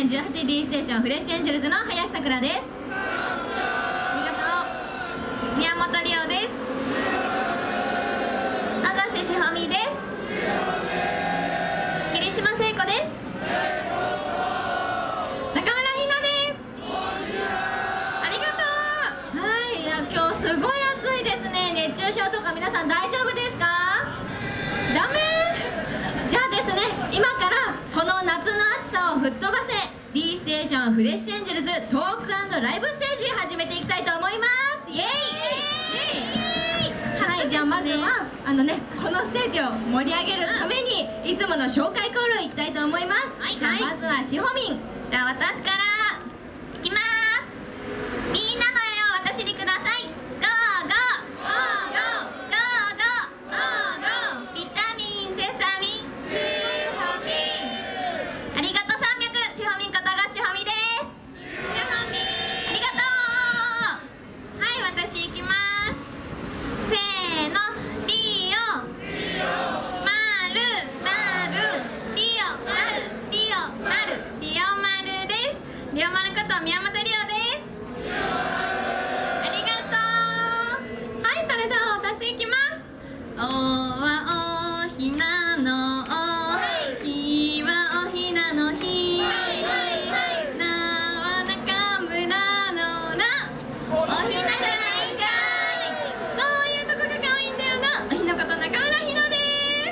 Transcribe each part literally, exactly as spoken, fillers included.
んじゅうはち ディー ステーションフレッシュエンジェルズの林さくらです。ありがとう。宮本理央です。明石しほみです。霧島聖子です。中村ひなです。ありがとう。はい、いや今日すごい暑いですね。熱中症とか皆さん大丈夫ですか？ダメ？じゃあですね、今からこの夏の暑さを吹っ飛ばせ D ステーションフレッシュエンジェルズトーク&ライブステージ始めていきたいと思います。イエイイエイ。はい、じゃあまずはあのね、このステージを盛り上げるために、うん、いつもの紹介コールいきたいと思います。はい、じゃあまずはしほみん。 じゃあ私からいきます。みんなの絵を私にください。ゴーゴーゴーゴーゴーゴーゴーゴー。ビタミンセサミンしほみん。ありがとう山脈しほみんことがしほみです。しほみんありがとう。はい、私いきます。せーの、リオまるまるリオまるリオまるリオまるです。リオまること宮本リオです。ありがとう。はい、それでは私いきます。おはおひなのお、ひはおひなのひ、なは中村のな、おひなじゃないかい。そういうとこが可愛いんだよな。おひなこと中村ひなです。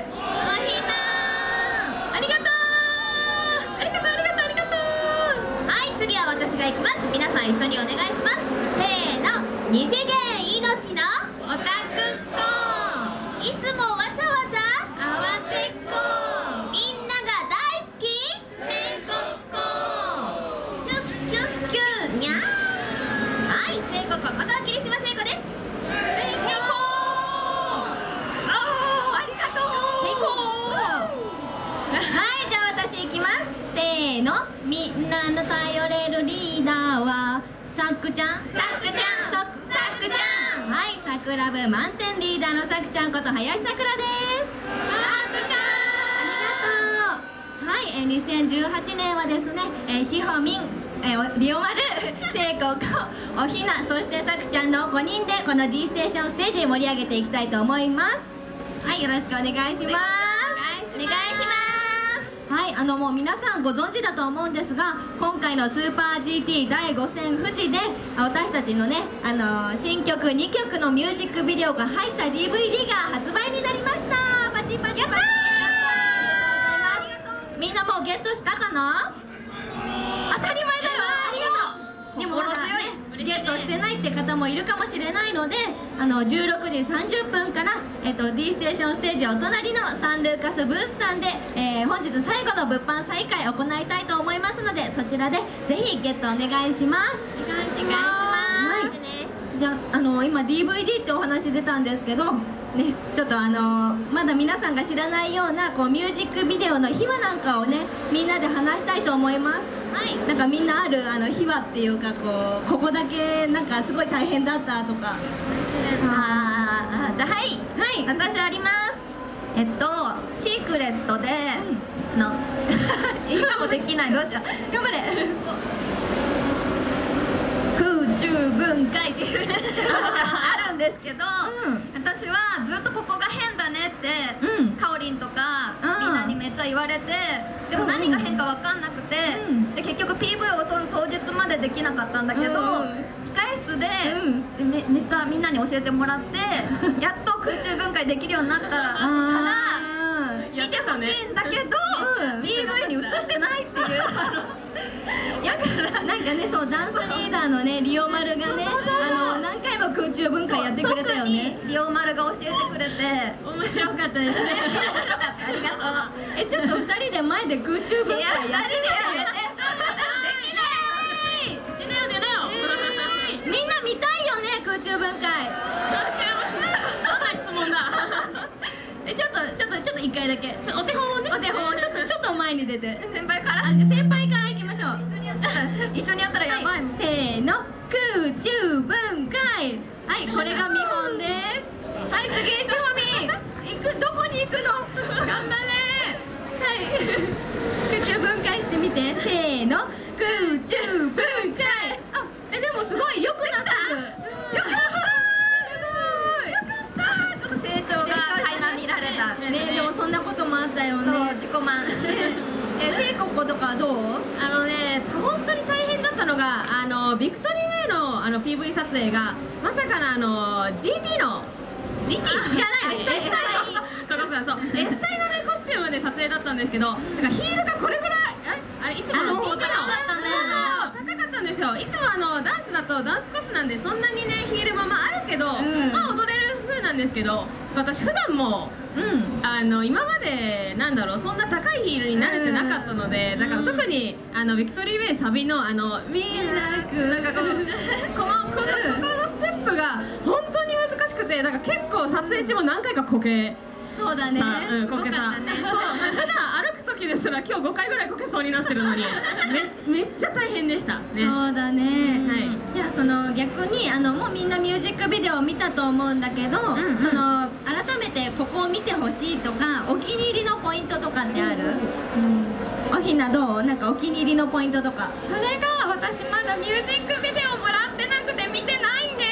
おひなありがとう。ありがとうありがとうありがとう。はい、次は私がいきます。皆さん一緒にお願いします。せーの、二次元命のオタクっ子、いつもわちゃわちゃ慌てっこ、みんなが大好きせんこっこ、キュッキュッキュッにゃー。はい、せいこここと霧島聖子です。せいこー、ありがとう。せいこー。 はい、じゃあ私いきます。せーの、みんなの頼れるリーダーはさくちゃん。 さくちゃんさくさくちゃん。 はい、さくら部満点リーダーのさくちゃんこと林さくらです。 さくちゃんありがとう。はい、えー、にせんじゅうはちねんはですね、えー、しほみん、えー、りおまる、せいここ、おひな、そしてさくちゃんのごにんでこの D ステーションステージ盛り上げていきたいと思います。はい、よろしくお願いします。 お願いします。 はい、あのもう皆さんご存知だと思うんですが、今回のスーパー ジーティー だいご戦富士で私たちのね、あのー、新曲にきょくのミュージックビデオが入った ディーブイディー が発売になりました。パチパチパチ。やったー。ありがとうございます。みんなもうゲットしたかな？当たり前だろ。ありがとう。でもまだね、ゲットしてないって方もいるかもしれないので、あのじゅうろくじさんじゅっぷんから、えっと、D ステーションステージお隣のサンルーカスブースさんで、えー、本日最後の物販再開行いたいと思いますので、そちらでぜひゲットお願いします。 お願いします。はい。 じゃあ、あの今 ディーブイディー ってお話出たんですけどね、ちょっとあのまだ皆さんが知らないようなこうミュージックビデオの秘話なんかをね、みんなで話したいと思います。はい、なんかみんなあるあの秘話っていうか、こうここだけなんかすごい大変だったとか。 ああ、じゃあはい、 はい、 私あります。えっとシークレットで、うん、の今もできない、どうしよう。 頑張れ。 空中分解っていうあるんですけど、うん、私はずっとここが変だねって、うん、かおりんとかみんなにめっちゃ言われて、でも何が変か分かんなくて、うん、で結局 ピーブイ を撮る当日までできなかったんだけど、うん、控え室で、うん、め, めっちゃみんなに教えてもらってやっと空中分解できるようになったから見てほしいんだけど、うん、ピーブイ に映ってないっていう。 だからなんかね、そうダンスリーダーのねりおまるがね、あの何回も空中分解やってくれたよね。 りおまるが教えてくれて面白かったですね。面白かった、ありがとう。 え、ちょっとふたりで前で空中分解やってみて。できない。出なよ出なよ。みんな見たいよね、空中分解。どんな質問だ。え、ちょっとちょっとちょっと一回だけ。お手本をね。お手本をちょっとちょっと前に出て。 先輩から。 先輩からいきましょう。 一緒にやったらやばいもん。 せーの、空中分解。はい、これが見本です。はい、次しほみん。行く、どこに行くの？頑張れ。はい。空中分解してみて。せーの、 ったよそうね。 自己満え、せいこことかどう？ あのね、本当に大変だったのが、あのビクトリーウェイのあの ピーブイ 撮影がまさかのあの ジーティー の ジーティー 知らない？エスタイそうそうそうそうエスタイのねコスチュームで撮影だったんですけど、なんかヒールがこれぐらいあれいつもの ジーティー の高かったんですよ。いつもあのダンスだとダンスコスなんでそんなにねヒールままあるけど、 んまあ踊れる風なんですけど、私普段もうん。 あの今までなんだろうそんな高いヒールに慣れてなかったので、だから特にあのビクトリーウェイサビのあの「みんなく」なんかこうこのこのここのステップが本当に難しくて、なんか結構撮影中も何回かこけそうだね。 た、うん、こけた。 すごかったねそう普段歩く時ですら今日ごかいぐらいこけそうになってるのにめめっちゃ大変でしたね。 そうだね。 はいじゃあその逆にあのもうみんなミュージックビデオを見たと思うんだけど、 んうんその改めてここを見てほしいとかお気に入りのポイントとかってある？おひなどう？なんかお気に入りのポイントとか。 それが私まだミュージックビデオもらってなくて見てないんです。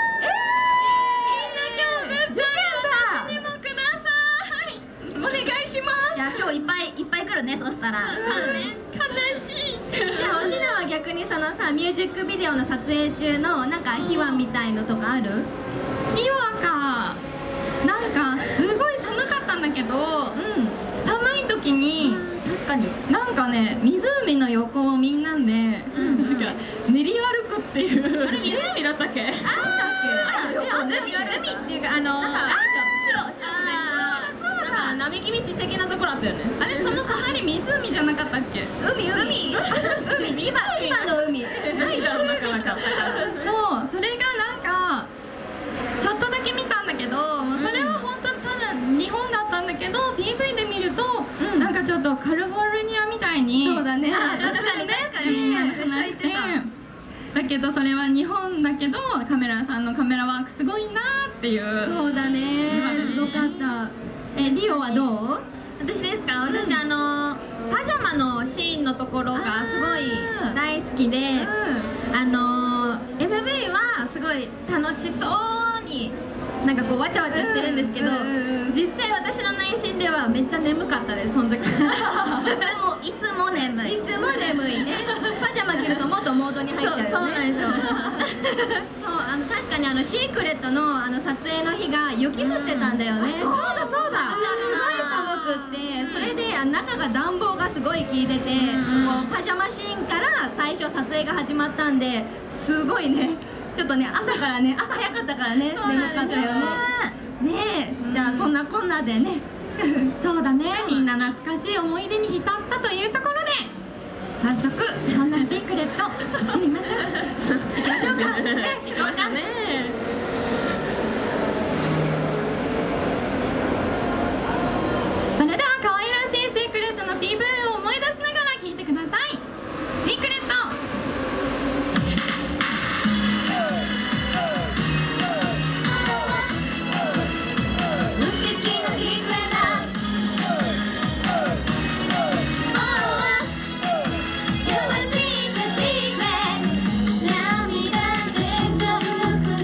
みんな今日グッズ私にもください。 お願いします。 いや今日いっぱいいっぱい来るね、そしたら。 悲しい。 じゃあおひなは逆にそのさミュージックビデオの撮影中のなんか秘話みたいのとかある？ 秘話か、なんかすごい寒かったんだけど、 うん。 寒い時に確かに。 なんかね湖の横をみんなで、 うんうんなんか練り歩くっていうあれ湖だったっけ？ なんだっけ？ あ、海海っていうかあのー、白白白なんか並木道的なところあったよね。 あれその隣湖じゃなかったっけ？ 海海海千葉千葉の海。 ないだろうなかなか。 そう、それがなんかちょっとだけ見たんだけど、もうそれは本当ただ日本だったんだけど、 ピーブイ で見ると、 うんなんかちょっとカリフォルニアみたいにそうだね。 確かに確かにみんなめっちゃ話して言ってた。 だけどそれは日本だけどカメラさんのカメラワークすごいなっていう。 そうだね。すごかった。え、リオはどう？ 私ですか、私あのパジャマのシーンのところがすごい大好きで、あの エムブイ はすごい楽しそうになんかこうわちゃわちゃしてるんですけど、実際私の内心ではめっちゃ眠かったです、その時。いつもいつも眠い。 いつも眠いね。パジャマ着るともっとモードに入っちゃうよね。 そうそうなんですよ。 そう、あの確かにあのシークレットのあの撮影の日が雪降ってたんだよね。そうだそうだ。すごい寒くって、それであの中が暖房がすごい効いてて、もうパジャマシーンから最初撮影が始まったんで、すごいね。ちょっとね朝からね朝早かったからね眠かったよね。ねえ、じゃあそんなこんなでね。 そうだね、みんな懐かしい思い出に浸ったというところで早速そんなシークレット行ってみましょう。 行きましょうか。ね、 行きましょうね。 それでは可愛らしいシークレットの ピーブイ を思い出しながら聴いてください。シークレット。 涙でちょっと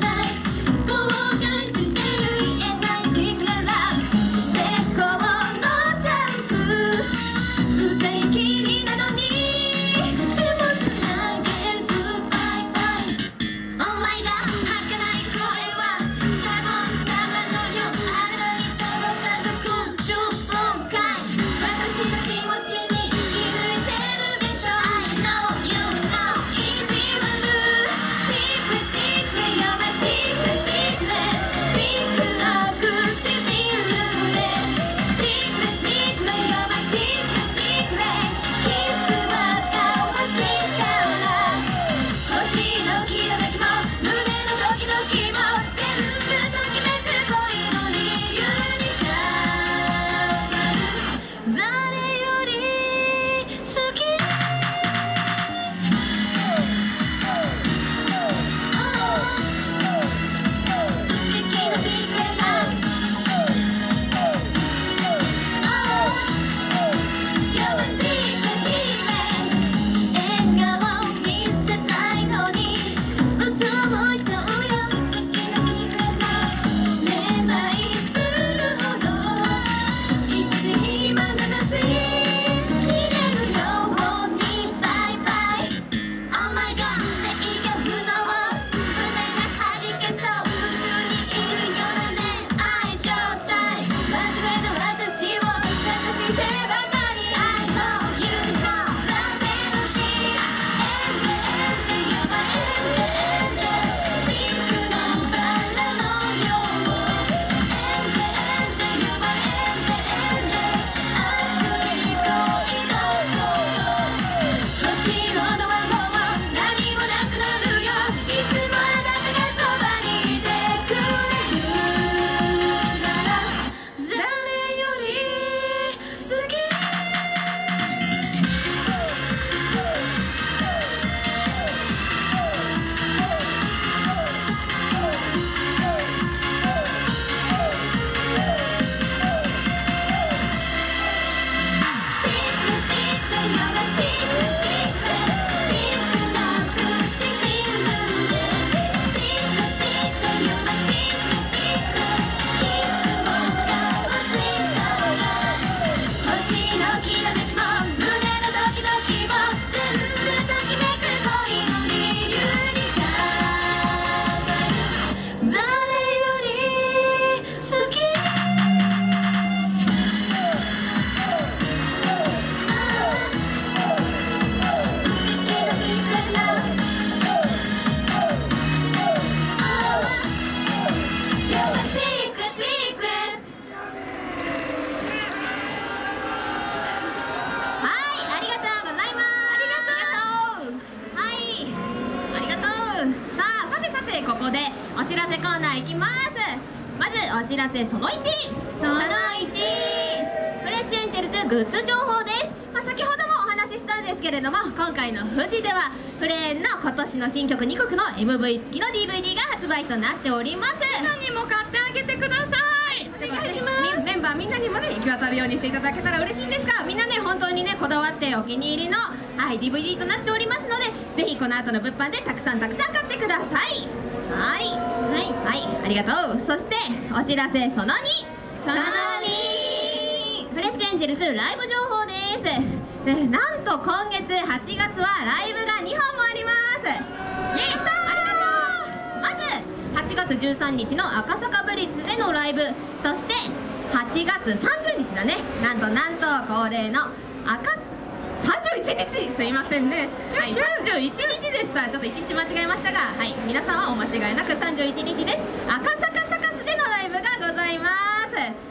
お知らせそのいち、そのいち、フレッシュエンジェルズグッズ情報です。まあ、先ほどもお話ししたんですけれども、今回の富士ではフレーンの今年の新曲にきょくの エムブイ 付きの ディーブイディー が発売となっております。 みんなにも買ってあげてください。 お願いします。メンバーみんなにもね行き渡るようにしていただけたら嬉しいんですが、みんなね本当にねこだわってお気に入りの、はい、ディーブイディー となっておりますので、ぜひこの後の物販でたくさんたくさん買ってください。はいはいはい、ありがとう。そしてお知らせそのに、そのに、フレッシュエンジェルズライブ情報です。でなんと今月はちがつはライブがにほんもあります。やったー、ありがとう。まずはちがつじゅうさんにちの赤坂ブリッツでのライブ、そしてはちがつさんじゅうにちのね、なんとなんと恒例の赤さんじゅういちにち、すいませんね、はい、さんじゅういちにちでした。ちょっといちにち間違えましたが、はい、皆さんはお間違いなくさんじゅういちにちです。赤坂サカスでのライブがございます。